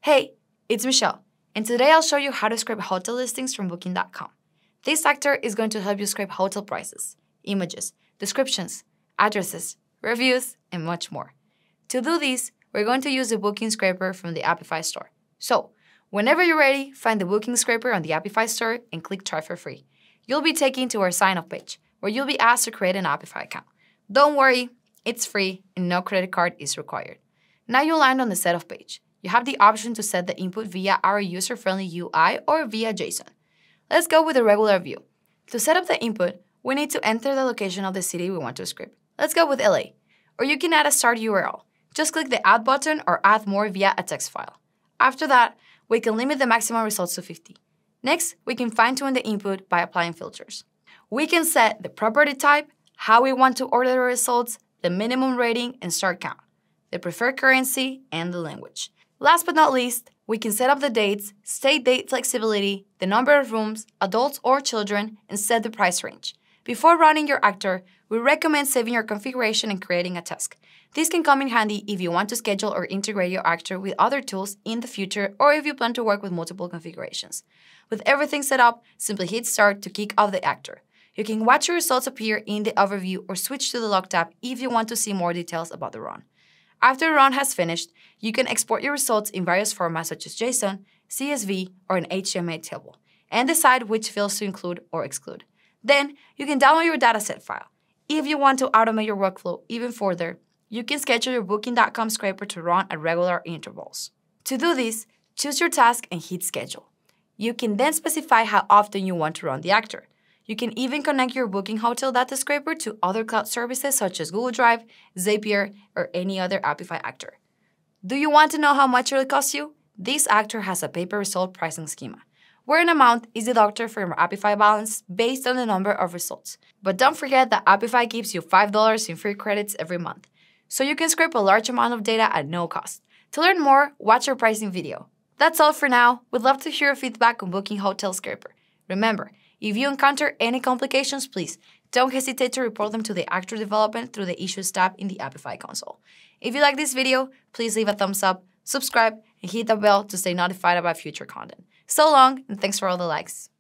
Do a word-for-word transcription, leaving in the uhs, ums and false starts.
Hey, it's Michelle, and today I'll show you how to scrape hotel listings from booking dot com. This actor is going to help you scrape hotel prices, images, descriptions, addresses, reviews, and much more. To do this, we're going to use the booking scraper from the Apify Store. So, whenever you're ready, find the booking scraper on the Apify Store and click Try for free. You'll be taken to our sign-up page, where you'll be asked to create an Apify account. Don't worry, it's free and no credit card is required. Now you'll land on the setup page. You have the option to set the input via our user-friendly U I or via JSON. Let's go with the regular view. To set up the input, we need to enter the location of the city we want to scrape. Let's go with L A. Or you can add a start U R L. Just click the Add button or add more via a text file. After that, we can limit the maximum results to fifty. Next, we can fine-tune the input by applying filters. We can set the property type, how we want to order the results, the minimum rating and start count, the preferred currency, and the language. Last but not least, we can set up the dates, state date flexibility, the number of rooms, adults or children, and set the price range. Before running your actor, we recommend saving your configuration and creating a task. This can come in handy if you want to schedule or integrate your actor with other tools in the future or if you plan to work with multiple configurations. With everything set up, simply hit Start to kick off the actor. You can watch your results appear in the overview or switch to the log tab if you want to see more details about the run. After the run has finished, you can export your results in various formats such as JSON, C S V, or an H T M L table, and decide which fields to include or exclude. Then, you can download your dataset file. If you want to automate your workflow even further, you can schedule your booking dot com scraper to run at regular intervals. To do this, choose your task and hit Schedule. You can then specify how often you want to run the actor. You can even connect your booking hotel data scraper to other cloud services such as Google Drive, Zapier, or any other Apify actor. Do you want to know how much it will cost you? This actor has a pay-per-result pricing schema, where an amount is deducted from your Apify balance based on the number of results. But don't forget that Apify gives you five dollars in free credits every month, so you can scrape a large amount of data at no cost. To learn more, watch our pricing video. That's all for now. We'd love to hear your feedback on Booking Hotel Scraper. Remember, if you encounter any complications, please don't hesitate to report them to the actor development through the Issues tab in the Apify console. If you like this video, please leave a thumbs up, subscribe, and hit the bell to stay notified about future content. So long, and thanks for all the likes.